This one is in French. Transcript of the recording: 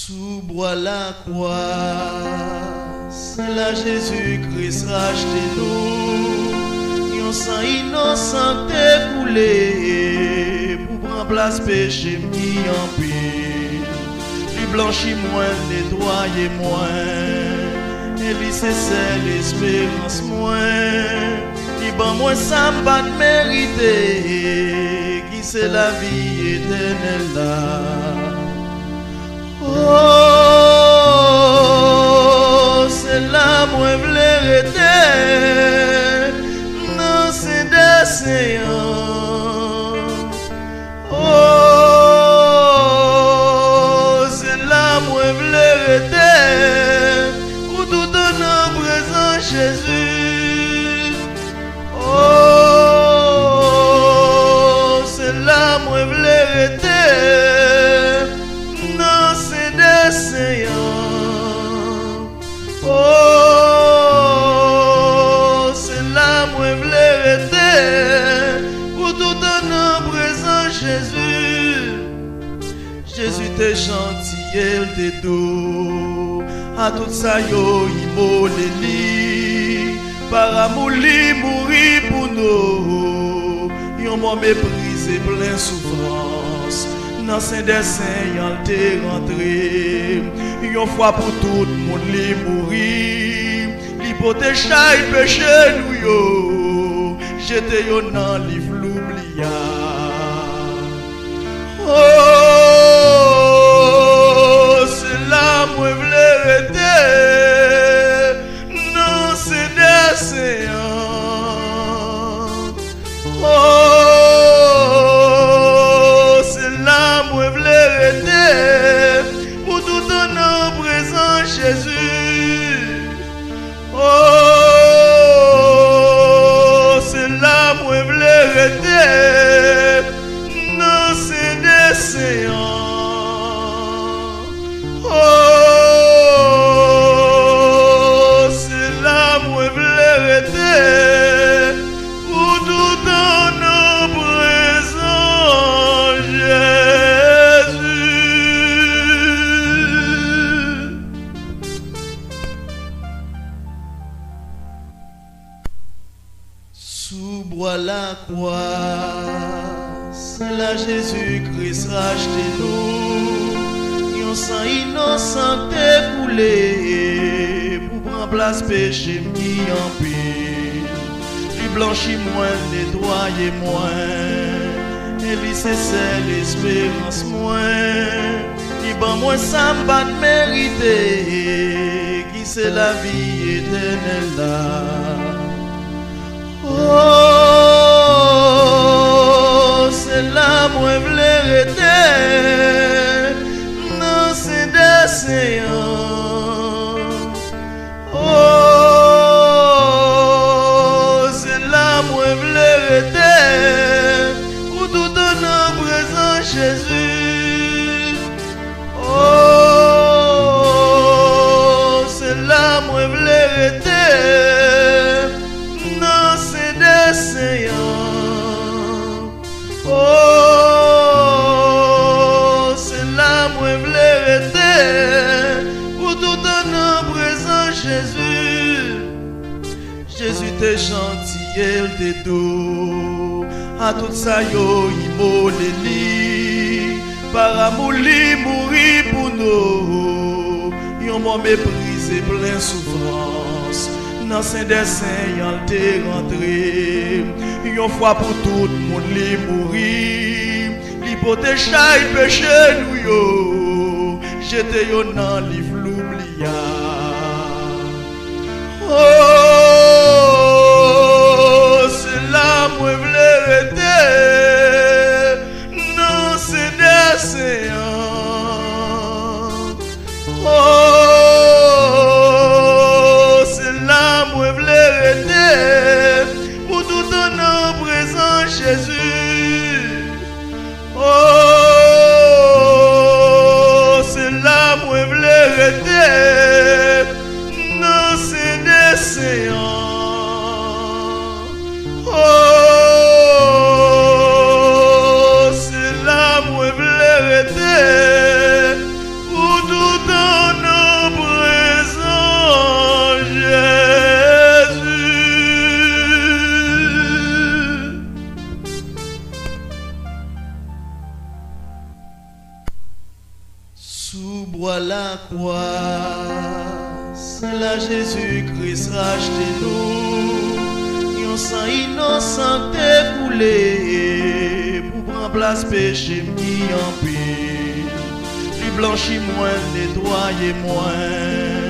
Sous bois la croix, c'est là Jésus-Christ racheté nous. Yon sang innocent écoulé pour prendre place péché qui en pile. Lui blanchit moins, nettoyer moins, et lui c'est l'espérance moins. Lui ban moins ça pas de mériter, qui c'est la vie éternelle là. Oh, c'est là moi v'lais rester dans ces desseins. Oh, c'est là moi v'lais rester pour tout en présent Jésus. Oh, c'est là moi v'lais rester. Oh, c'est là moi v'lais rester pour tout en présent Jésus. Jésus t'es gentil, il t'est doux. À tout ça yo immolé li. Par amour li mourir pour nous. Yon m'a méprisé plein souffrance. Dans ces dessins, y'en t'est rentré. Yon fois pour tout le monde li mourir. Li pote chay péché nous yo. J'étais yo nan li l'oublia. Oh, c'est là moi v'lais rester. Non, c'est dessins. Oh, c'est là moi v'lais rester pour tout en présent Jésus. Oh, c'est là moi v'lais rester. Non, c'est desseins. Oh, c'est là moi v'lais rester pour tout en présent Jésus. Sous bois la croix, c'est là Jésus-Christ racheté nous. Yon sang innocent écoulé pour prendre place péché qui en pile. Lui blanchit moins, nettoyer moins, et lui c'est l'espérance moins. Lui ban moins ça pas de mériter, qui c'est la vie éternelle là. Oh, c'est là moi v'lais rester dans ces desseins. Oh, c'est là moi v'lais rester pour tout en présent Jésus. Oh, c'est là moi v'lais rester dans ces desseins. Oh, c'est là moi v'lais rester pour tout en présent Jésus. Jésus t'es gentil, il t'est doux. À tout ça yo immolé li. Par amour li mourir pour nous. Yon m'a méprisé plein souffrance. Dans ces dessins, y'en t'est rentré. Yon fois pour tout le monde li mourir. Li pote chay péché nous yo. J'étais yo nan li l'oublia. Oh, c'est là moi v'lais rester. Non, c'est desseins. Oh, c'est là moi v'lais rester pour tout en présent Jésus. Oh, c'est là moi v'lais rester croix la croix. C'est là Jésus-Christ racheté nous. Yon sang innocent coulé pour prendre place péché qui en pile. Lui blanchit moins, nettoyer moins.